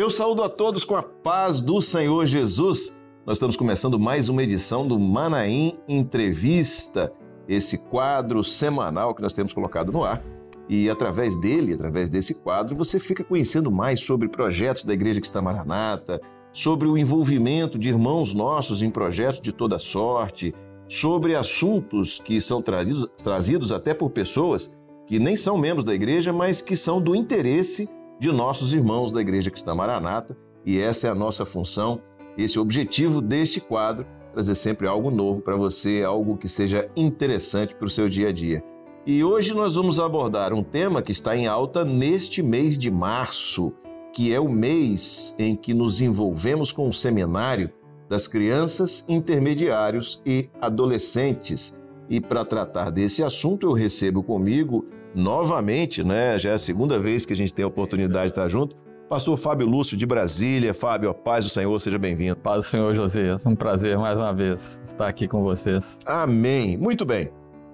Eu saúdo a todos com a paz do Senhor Jesus. Nós estamos começando mais uma edição do Manaim Entrevista, esse quadro semanal que nós temos colocado no ar. E através desse quadro, você fica conhecendo mais sobre projetos da Igreja Cristã Maranata, sobre o envolvimento de irmãos nossos em projetos de toda sorte, sobre assuntos que são trazidos até por pessoas que nem são membros da igreja, mas que são do interesse de nossos irmãos da Igreja Cristã Maranata. E essa é a nossa função, esse é o objetivo deste quadro, trazer sempre algo novo para você, algo que seja interessante para o seu dia a dia. E hoje nós vamos abordar um tema que está em alta neste mês de março, que é o mês em que nos envolvemos com o seminário das crianças, intermediários e adolescentes. E para tratar desse assunto, eu recebo comigo novamente, já é a segunda vez que a gente tem a oportunidade de estar junto, pastor Fábio Lúcio de Brasília. Fábio, a paz do Senhor, seja bem-vindo. Paz do Senhor, Josias. Um prazer mais uma vez estar aqui com vocês. Amém. Muito bem.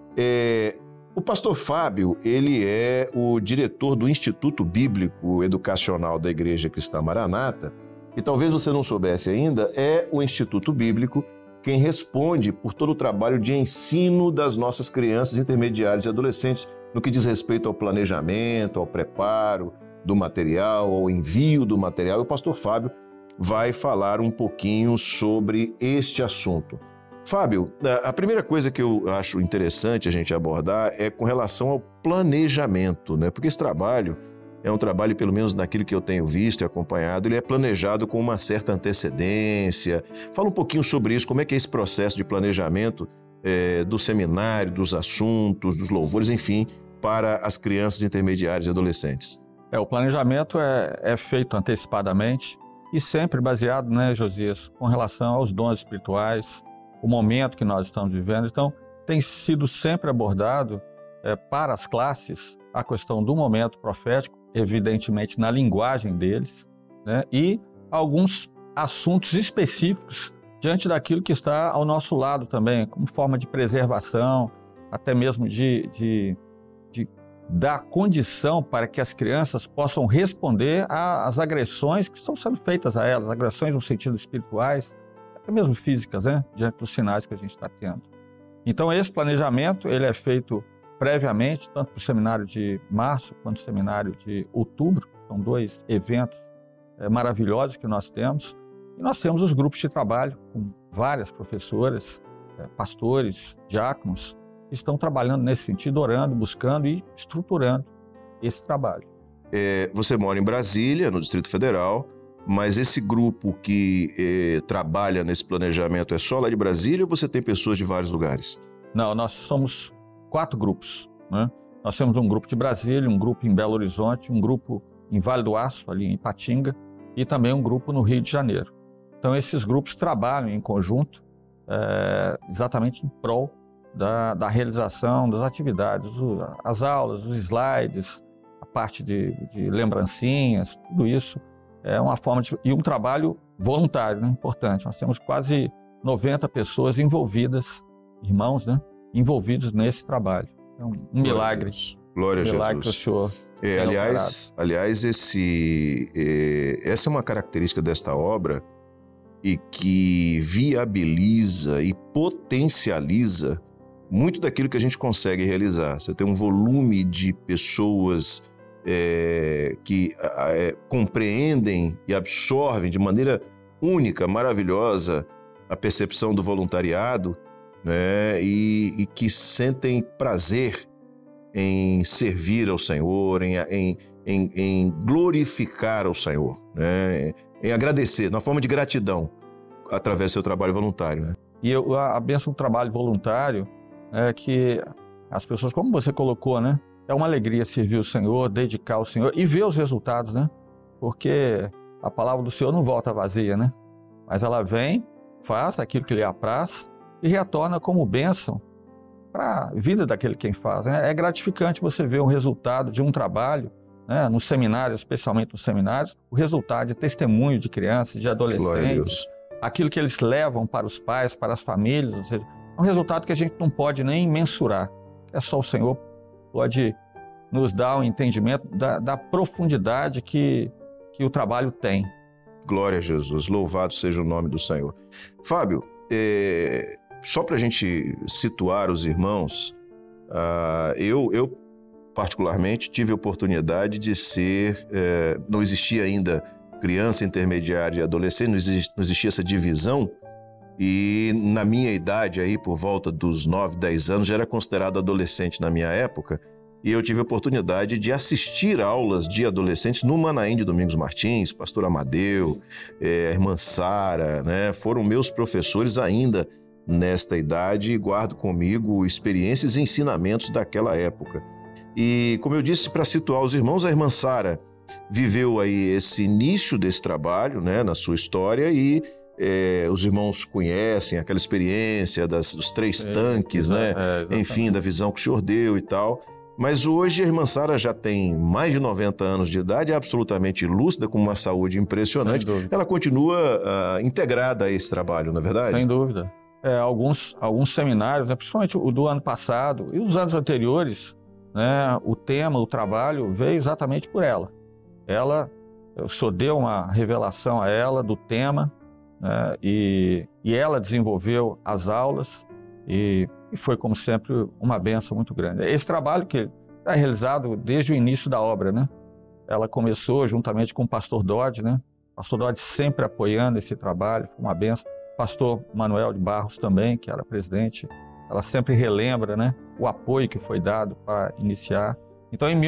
O pastor Fábio, ele é o diretor do Instituto Bíblico Educacional da Igreja Cristã Maranata, e talvez você não soubesse ainda, é o Instituto Bíblico quem responde por todo o trabalho de ensino das nossas crianças, intermediários e adolescentes, no que diz respeito ao planejamento, ao preparo do material, ao envio do material. E o pastor Fábio vai falar um pouquinho sobre este assunto. Fábio, a primeira coisa que eu acho interessante a gente abordar é com relação ao planejamento, Porque esse trabalho é um trabalho, pelo menos naquilo que eu tenho visto e acompanhado, ele é planejado com uma certa antecedência. Fala um pouquinho sobre isso, como é que é esse processo de planejamento do seminário, dos assuntos, dos louvores, enfim, para as crianças, intermediárias e adolescentes. O planejamento é feito antecipadamente e sempre baseado, Josias, com relação aos dons espirituais, o momento que nós estamos vivendo. Então, tem sido sempre abordado para as classes a questão do momento profético, evidentemente na linguagem deles, e alguns assuntos específicos diante daquilo que está ao nosso lado também, como forma de preservação, até mesmo de dar condição para que as crianças possam responder às agressões que estão sendo feitas a elas, agressões no sentido espirituais, até mesmo físicas, diante dos sinais que a gente está tendo. Então, esse planejamento ele é feito previamente, tanto para o seminário de março quanto o seminário de outubro. São dois eventos maravilhosos que nós temos. E nós temos os grupos de trabalho com várias professoras, pastores, diáconos, que estão trabalhando nesse sentido, orando, buscando e estruturando esse trabalho. Você mora em Brasília, no Distrito Federal, mas esse grupo que trabalha nesse planejamento é só lá de Brasília ou você tem pessoas de vários lugares? Não, nós somos 4 grupos. Nós temos um grupo de Brasília, um grupo em Belo Horizonte, um grupo em Vale do Aço, ali em Ipatinga, e também um grupo no Rio de Janeiro. Então, esses grupos trabalham em conjunto exatamente em prol da realização das atividades, as aulas, os slides, a parte de lembrancinhas, tudo isso é uma forma e um trabalho voluntário, importante. Nós temos quase 90 pessoas envolvidas, irmãos, envolvidos nesse trabalho. É um milagre. Glória a Jesus. Milagre que o Senhor aliás, essa é uma característica desta obra e que viabiliza e potencializa muito daquilo que a gente consegue realizar. Você tem um volume de pessoas que compreendem e absorvem de maneira única, maravilhosa, a percepção do voluntariado, e que sentem prazer em servir ao Senhor, em glorificar ao Senhor, em agradecer, na forma de gratidão, através do seu trabalho voluntário. E a bênção do trabalho voluntário é que as pessoas, como você colocou, é uma alegria servir o Senhor, dedicar ao Senhor e ver os resultados, Porque a palavra do Senhor não volta vazia, Mas ela vem, faz aquilo que lhe apraz e retorna como bênção para a vida daquele quem faz. É gratificante você ver o resultado de um trabalho, nos seminários, especialmente nos seminários, o resultado de testemunho de crianças, de adolescentes, aquilo que eles levam para os pais, para as famílias, ou seja, é um resultado que a gente não pode nem mensurar. É só o Senhor pode nos dar um entendimento da profundidade que o trabalho tem. Glória a Jesus, louvado seja o nome do Senhor. Fábio, só para a gente situar os irmãos, eu particularmente tive a oportunidade de ser, não existia ainda criança, intermediária e adolescente, não existia essa divisão, e na minha idade, aí por volta dos 9, 10 anos, já era considerado adolescente na minha época, e eu tive a oportunidade de assistir aulas de adolescentes no Manaim de Domingos Martins, pastor Amadeu, a irmã Sara, né? Foram meus professores ainda nesta idade e guardo comigo experiências e ensinamentos daquela época. E como eu disse, para situar os irmãos, a irmã Sara viveu aí esse início desse trabalho, né, na sua história, e os irmãos conhecem aquela experiência dos 3 tanques, né? Enfim, da visão que o senhor deu e tal. Mas hoje a irmã Sara já tem mais de 90 anos de idade, é absolutamente lúcida, com uma saúde impressionante. Ela continua integrada a esse trabalho, não é verdade? Sem dúvida. Alguns seminários, né, principalmente o do ano passado e os anos anteriores, né, o tema, o trabalho veio exatamente por ela. O senhor deu uma revelação a ela do tema, né, e ela desenvolveu as aulas e foi, como sempre, uma bênção muito grande. Esse trabalho que é realizado desde o início da obra, né? Ela começou juntamente com o pastor Dodge, né? O pastor Dodge sempre apoiando esse trabalho, foi uma bênção. O pastor Manuel de Barros também, que era presidente, ela sempre relembra, né, o apoio que foi dado para iniciar. Então, em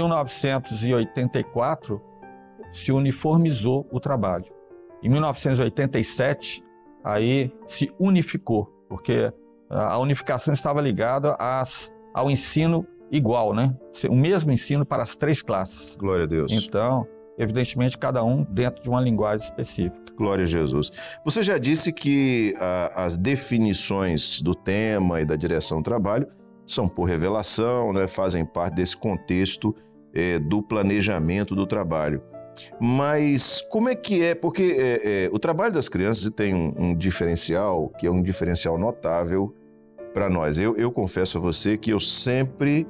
1984, se uniformizou o trabalho. Em 1987, aí se unificou, porque a unificação estava ligada ao ensino igual, né? O mesmo ensino para as 3 classes. Glória a Deus. Então, evidentemente, cada um dentro de uma linguagem específica. Glória a Jesus. Você já disse que as definições do tema e da direção do trabalho são por revelação, né? Fazem parte desse contexto do planejamento do trabalho. Mas como é que é? Porque o trabalho das crianças tem um diferencial, que é um diferencial notável para nós. Eu confesso a você que eu sempre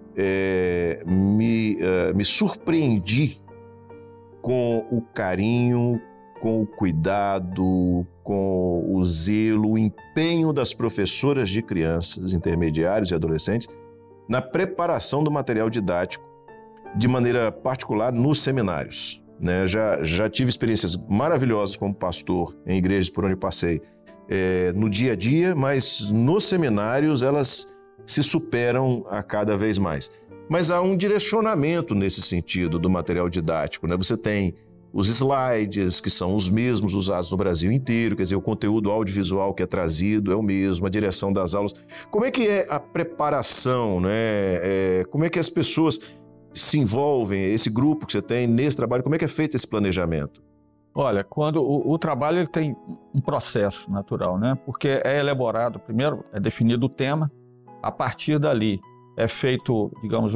me surpreendi com o carinho, com o cuidado, com o zelo, o empenho das professoras de crianças, intermediários e adolescentes na preparação do material didático, de maneira particular nos seminários, né? Já tive experiências maravilhosas como pastor em igrejas por onde passei, no dia a dia, mas nos seminários elas se superam a cada vez mais. Mas há um direcionamento nesse sentido do material didático, né? Você tem os slides, que são os mesmos usados no Brasil inteiro, quer dizer, o conteúdo audiovisual que é trazido é o mesmo, a direção das aulas. Como é que é a preparação, né? Como é que as pessoas se envolvem, esse grupo que você tem nesse trabalho, como é que é feito esse planejamento? Olha, quando o trabalho ele tem um processo natural, né? Porque é elaborado, primeiro é definido o tema, a partir dali é feito, digamos,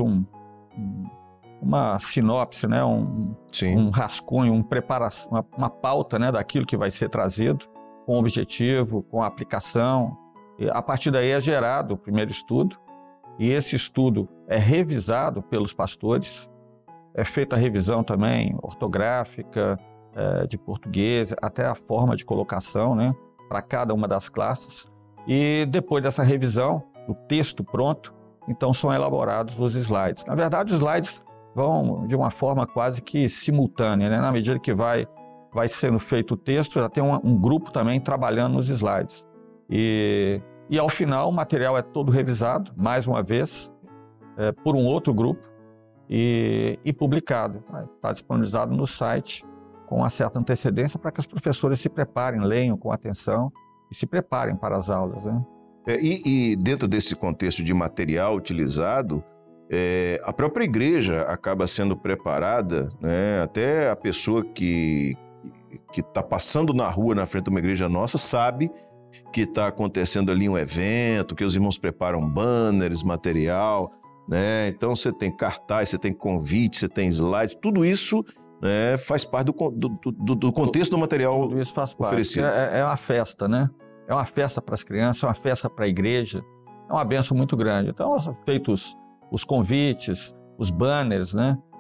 uma sinopse, né? Um rascunho, uma pauta, né, daquilo que vai ser trazido, com o objetivo, com a aplicação. E a partir daí é gerado o primeiro estudo, e esse estudo é revisado pelos pastores, é feita a revisão também ortográfica, de português, até a forma de colocação, né, para cada uma das classes. E depois dessa revisão, o texto pronto, então são elaborados os slides. Na verdade, os slides vão de uma forma quase que simultânea, né? Na medida que vai sendo feito o texto, já tem um grupo também trabalhando nos slides. E ao final o material é todo revisado, mais uma vez, por um outro grupo e publicado. Está disponibilizado no site com uma certa antecedência para que os professores se preparem, leiam com atenção e se preparem para as aulas, né? E dentro desse contexto de material utilizado, a própria igreja acaba sendo preparada, né? Até a pessoa que está passando na rua, na frente de uma igreja nossa, sabe que está acontecendo ali um evento, que os irmãos preparam banners, material, né? Então você tem cartaz, você tem convite, você tem slide, tudo isso, né, faz parte do contexto do material tudo isso faz parte. Oferecido. É uma festa, né? É uma festa para as crianças, é uma festa para a igreja, é uma bênção muito grande. Então, são feitos os convites, os banners, né?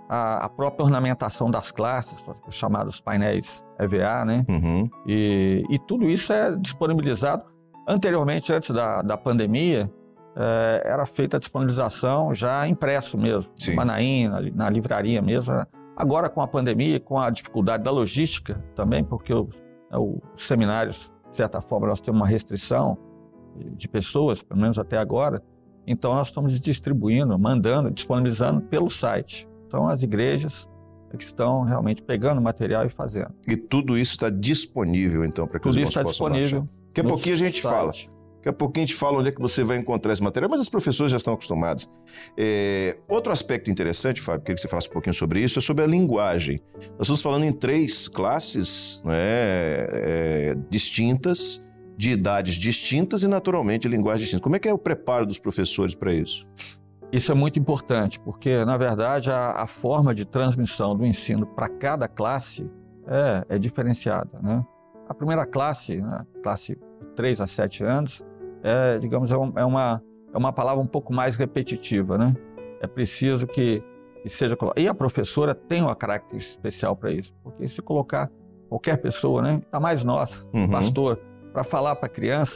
a própria ornamentação das classes, os chamados painéis EVA, né? Uhum. E tudo isso é disponibilizado. Anteriormente, antes da pandemia, era feita a disponibilização já impresso mesmo, Sim. no Manaim, na livraria mesmo. Agora, com a pandemia, com a dificuldade da logística também, porque os seminários, de certa forma, nós temos uma restrição de pessoas, pelo menos até agora, então nós estamos distribuindo, mandando, disponibilizando pelo site. Então, as igrejas que estão realmente pegando material e fazendo. E tudo isso está disponível, então, para que os irmãos possam baixar. Daqui a pouquinho a gente fala. Daqui a pouquinho a gente fala onde é que você vai encontrar esse material, mas as professoras já estão acostumadas. Outro aspecto interessante, Fábio, queria que você falasse um pouquinho sobre isso, é sobre a linguagem. Nós estamos falando em 3 classes, né, distintas, de idades distintas e, naturalmente, linguagens distintas. Como é que é o preparo dos professores para isso? Isso é muito importante, porque, na verdade, a forma de transmissão do ensino para cada classe é diferenciada, né? A primeira classe, né, classe de 3 a 7 anos, digamos, é uma palavra um pouco mais repetitiva, né? É preciso que seja... E a professora tem uma característica especial para isso, porque se colocar qualquer pessoa, né, ainda mais nós, pastor, para falar para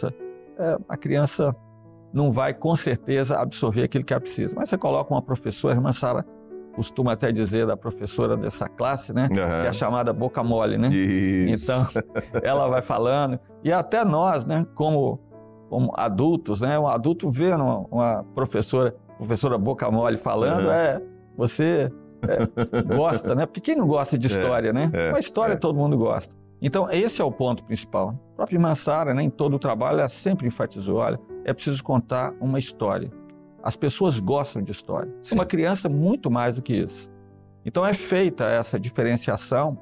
a criança não vai, com certeza, absorver aquilo que ela precisa. Mas você coloca uma professora, a irmã Sara costuma até dizer da professora dessa classe, né? Que é a chamada boca mole, né? Isso. Então, ela vai falando. E até nós, né? Como adultos, né? Um adulto vendo uma professora boca mole falando, você gosta, né? Porque quem não gosta de história, né? Uma história todo mundo gosta. Então, esse é o ponto principal. A própria irmã Sara, né, em todo o trabalho, ela sempre enfatizou, olha, é preciso contar uma história. As pessoas gostam de história. Sim. Uma criança, muito mais do que isso. Então, é feita essa diferenciação.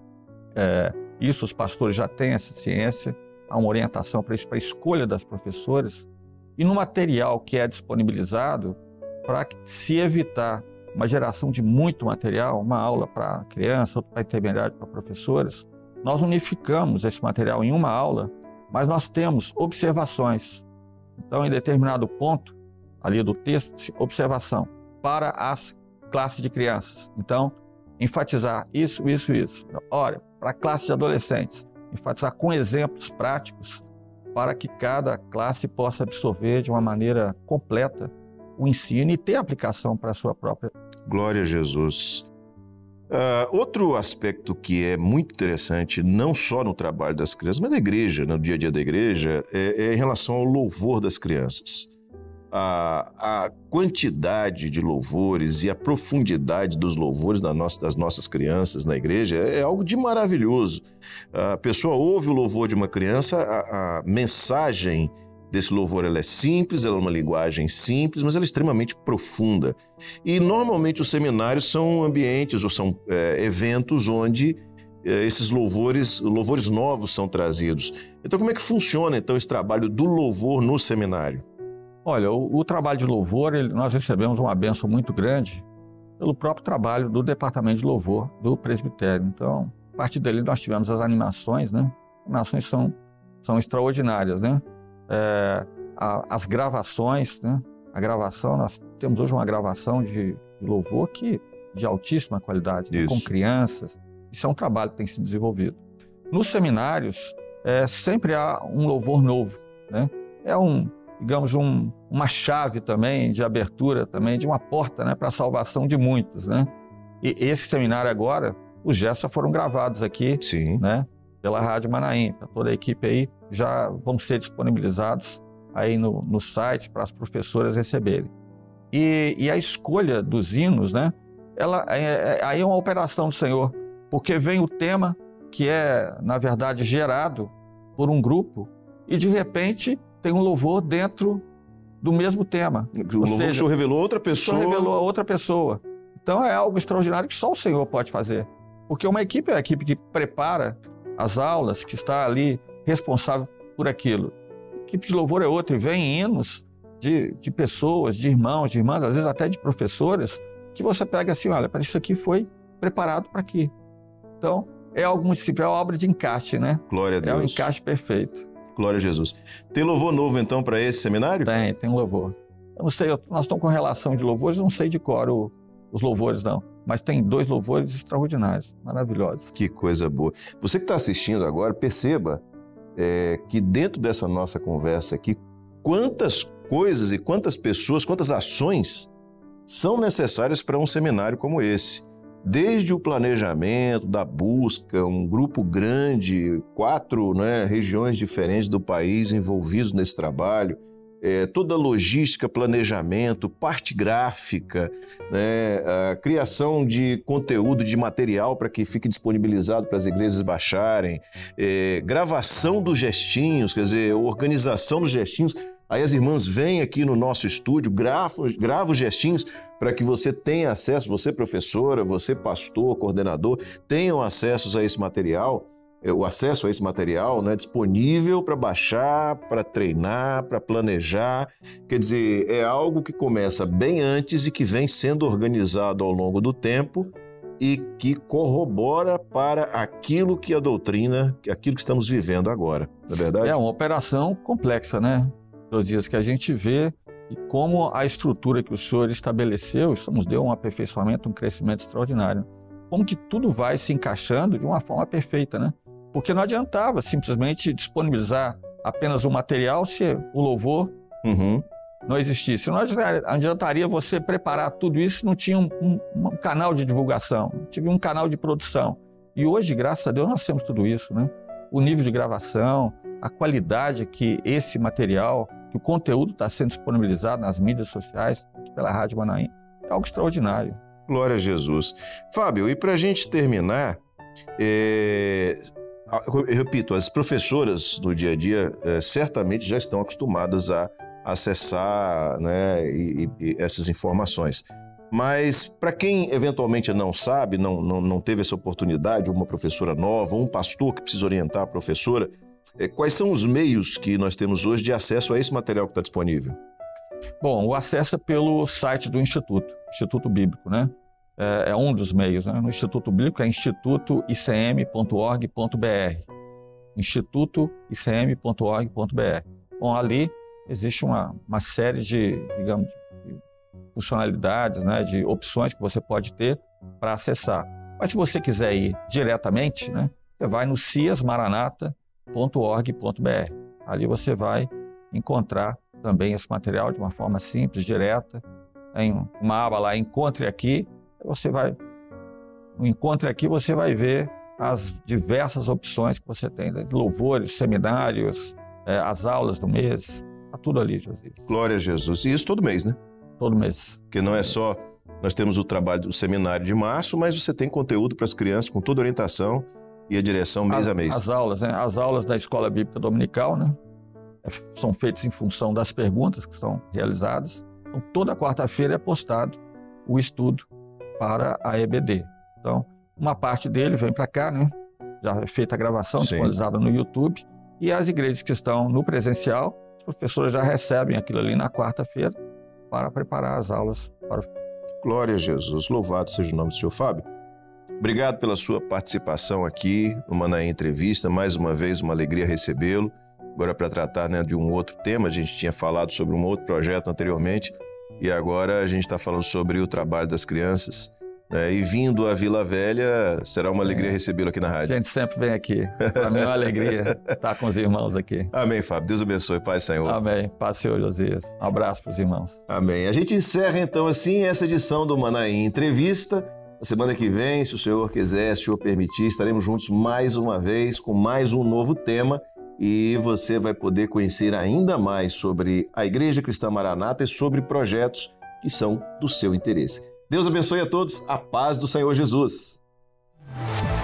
Isso os pastores já têm essa ciência, há uma orientação para isso, para a escolha das professoras. E no material que é disponibilizado, para se evitar uma geração de muito material, uma aula para criança, outra para intermediário, para professoras, nós unificamos esse material em uma aula, mas nós temos observações. Então, em determinado ponto, ali do texto, observação para as classes de crianças. Então, enfatizar isso. Olha, para a classe de adolescentes, enfatizar com exemplos práticos para que cada classe possa absorver de uma maneira completa o ensino e ter aplicação para a sua própria. Glória a Jesus. Outro aspecto que é muito interessante, não só no trabalho das crianças, mas na igreja, no dia a dia da igreja, é em relação ao louvor das crianças. A quantidade de louvores e a profundidade dos louvores das nossas crianças na igreja é algo de maravilhoso. A pessoa ouve o louvor de uma criança, a mensagem desse louvor ela é simples, ela é uma linguagem simples, mas ela é extremamente profunda. E normalmente os seminários são ambientes ou são eventos onde esses louvores novos são trazidos. Então como é que funciona então esse trabalho do louvor no seminário? Olha, o trabalho de louvor, nós recebemos uma bênção muito grande pelo próprio trabalho do departamento de louvor do presbitério. Então, a partir dali nós tivemos as animações, né? As animações são extraordinárias, né? As gravações, né? A gravação, nós temos hoje uma gravação de louvor de altíssima qualidade, né? Com crianças. Isso é um trabalho que tem sido desenvolvido. Nos seminários, sempre há um louvor novo, né? Digamos, uma chave também de abertura, também de uma porta, né, para a salvação de muitos, né? E esse seminário agora, os gestos já foram gravados aqui, sim, né, pela Rádio Manaim, para toda a equipe aí, já vão ser disponibilizados aí no site para as professoras receberem. E a escolha dos hinos, né, aí é uma operação do Senhor, porque vem o tema que é, na verdade, gerado por um grupo e, de repente, tem um louvor dentro do mesmo tema. O louvor que o Senhor revelou a outra pessoa. O Senhor revelou a outra pessoa. Então é algo extraordinário que só o Senhor pode fazer. Porque uma equipe é a equipe que prepara as aulas, que está ali responsável por aquilo. A equipe de louvor é outra, e vem hinos de pessoas, de irmãos, de irmãs, às vezes até de professoras, que você pega assim, olha, isso aqui foi preparado para aqui. Então é algo muito simples, é uma obra de encaixe, né? Glória a Deus. É um encaixe perfeito. Glória a Jesus. Tem louvor novo, então, para esse seminário? Tem louvor. Eu não sei, nós estamos com relação de louvores, não sei de cor os louvores, não. mas tem 2 louvores extraordinários, maravilhosos. Que coisa boa. Você que está assistindo agora, perceba que dentro dessa nossa conversa aqui, quantas coisas e quantas pessoas, quantas ações são necessárias para um seminário como esse. Desde o planejamento, da busca, um grupo grande, 4 regiões diferentes do país envolvidos nesse trabalho, toda a logística, planejamento, parte gráfica, a criação de conteúdo, de material para que fique disponibilizado para as igrejas baixarem, gravação dos gestinhos, quer dizer, organização dos gestinhos. Aí as irmãs vêm aqui no nosso estúdio, gravam os gestinhos para que você tenha acesso, você professora, você pastor, coordenador, tenham acesso a esse material, o acesso a esse material disponível para baixar, para treinar, para planejar. Quer dizer, é algo que começa bem antes e que vem sendo organizado ao longo do tempo e que corrobora para aquilo que a doutrina, aquilo que estamos vivendo agora, não é verdade? É uma operação complexa, né? Josias, que a gente vê e como a estrutura que o Senhor estabeleceu, isso nos deu um aperfeiçoamento, um crescimento extraordinário. Como que tudo vai se encaixando de uma forma perfeita, né? Porque não adiantava simplesmente disponibilizar apenas o material se o louvor não existisse. Não adiantaria você preparar tudo isso se não tinha um canal de divulgação, tive um canal de produção. E hoje, graças a Deus, nós temos tudo isso, né? O nível de gravação, a qualidade que esse material, que o conteúdo está sendo disponibilizado nas mídias sociais, pela Rádio Manaim, é algo extraordinário. Glória a Jesus. Fábio, e para a gente terminar, eu repito, as professoras no dia a dia certamente já estão acostumadas a acessar e essas informações. Mas para quem eventualmente não sabe, não teve essa oportunidade, uma professora nova, um pastor que precisa orientar a professora, quais são os meios que nós temos hoje de acesso a esse material que está disponível? Bom, o acesso é pelo site do Instituto Bíblico, né? É um dos meios, né? No Instituto Bíblico é institutoicm.org.br. institutoicm.org.br. Bom, ali existe uma série de, digamos, de funcionalidades, né? De opções que você pode ter para acessar. Mas se você quiser ir diretamente, né? Você vai no ciasmaranata.org.br. Ali você vai encontrar também esse material de uma forma simples, direta. Tem uma aba lá, Encontre Aqui. No Encontre Aqui você vai ver as diversas opções que você tem, né? Louvores, seminários, as aulas do mês, está tudo ali, Josias. Glória a Jesus. E isso todo mês, né? Todo mês. Porque não é só... Nós temos o trabalho do seminário de março, mas você tem conteúdo para as crianças com toda a orientação e a direção mês a mês. As aulas, né? As aulas da Escola Bíblica Dominical, né? São feitas em função das perguntas que são realizadas. Então, toda quarta-feira é postado o estudo para a EBD. Então, uma parte dele vem para cá, né? Já é feita a gravação, disponibilizada no YouTube. E as igrejas que estão no presencial, os professores já recebem aquilo ali na quarta-feira para preparar as aulas para o... Glória a Jesus. Louvado seja o nome do Senhor. Fábio, obrigado pela sua participação aqui no Manaim Entrevista. Mais uma vez, uma alegria recebê-lo. Agora para tratar de um outro tema, a gente tinha falado sobre um outro projeto anteriormente e agora a gente está falando sobre o trabalho das crianças. E vindo à Vila Velha, será uma alegria recebê-lo aqui na rádio. A gente sempre vem aqui. Para mim é uma alegria estar com os irmãos aqui. Amém, Fábio. Deus abençoe. Paz, Senhor. Amém. Paz, Senhor Josias. Um abraço para os irmãos. Amém. A gente encerra então assim essa edição do Manaim Entrevista. Na semana que vem, se o Senhor quiser, se o Senhor permitir, estaremos juntos mais uma vez com mais um novo tema. E você vai poder conhecer ainda mais sobre a Igreja Cristã Maranata e sobre projetos que são do seu interesse. Deus abençoe a todos, a paz do Senhor Jesus.